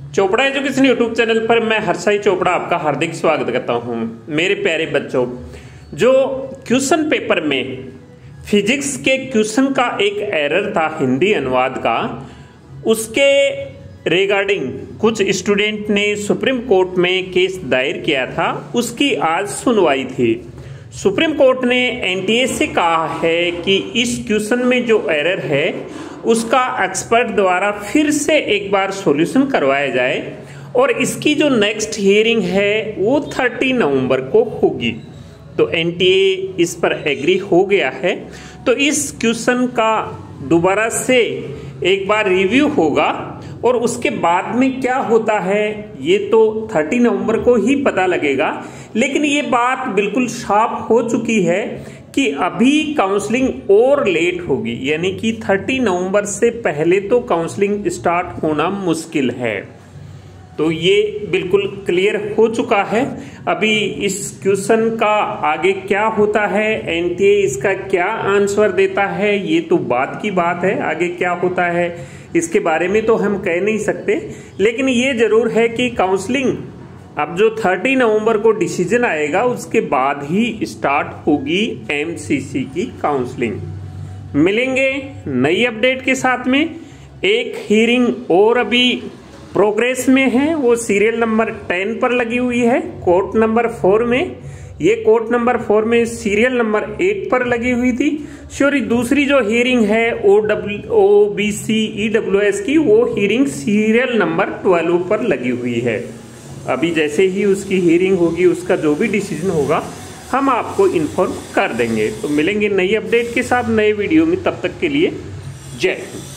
Chopra education YouTube channel पर मैं हर्षाई चोपड़ा आपका हार्दिक स्वागत करता हूं। मेरे प्यारे बच्चों, जो क्वेश्चन पेपर में फिजिक्स के क्वेश्चन का एक एरर था हिंदी अनुवाद का, उसके रिगार्डिंग कुछ स्टूडेंट ने सुप्रीम कोर्ट में केस दायर किया था। उसकी आज सुनवाई थी। सुप्रीम कोर्ट ने एनटीए से कहा है कि इस क्वेश्चन में जो एरर है उसका एक्सपर्ट द्वारा फिर से एक बार सॉल्यूशन करवाया जाए और इसकी जो नेक्स्ट हियरिंग है वो 30 नवंबर को होगी। तो एनटीए इस पर एग्री हो गया है। तो इस क्वेश्चन का दोबारा से एक बार रिव्यू होगा और उसके बाद में क्या होता है ये तो 30 नवंबर को ही पता लगेगा। लेकिन ये बात बिल्कुल साफ हो चुकी है कि अभी काउंसलिंग और लेट होगी, यानी कि 30 नवंबर से पहले तो काउंसलिंग स्टार्ट होना मुश्किल है। तो ये बिल्कुल क्लियर हो चुका है। अभी इस क्वेश्चन का आगे क्या होता है, एनटीए इसका क्या आंसर देता है, ये तो बाद की बात है। आगे क्या होता है इसके बारे में तो हम कह नहीं सकते, लेकिन ये जरूर है कि काउंसलिंग अब जो 30 नवंबर को डिसीजन आएगा उसके बाद ही स्टार्ट होगी एमसीसी की काउंसलिंग। मिलेंगे नई अपडेट के साथ में। एक हियरिंग और अभी प्रोग्रेस में है, वो सीरियल नंबर 10 पर लगी हुई है कोर्ट नंबर 4 में। ये कोर्ट नंबर 4 में सीरियल नंबर 8 पर लगी हुई थी। सॉरी, दूसरी जो हियरिंग है ओबीसी ईडब्ल्यूएस की, वो हियरिंग सीरियल नंबर 12 पर लगी हुई है। अभी जैसे ही उसकी हियरिंग होगी, उसका जो भी डिसीजन होगा हम आपको इन्फॉर्म कर देंगे। तो मिलेंगे नई अपडेट के साथ नए वीडियो में, तब तक के लिए जय हिंद।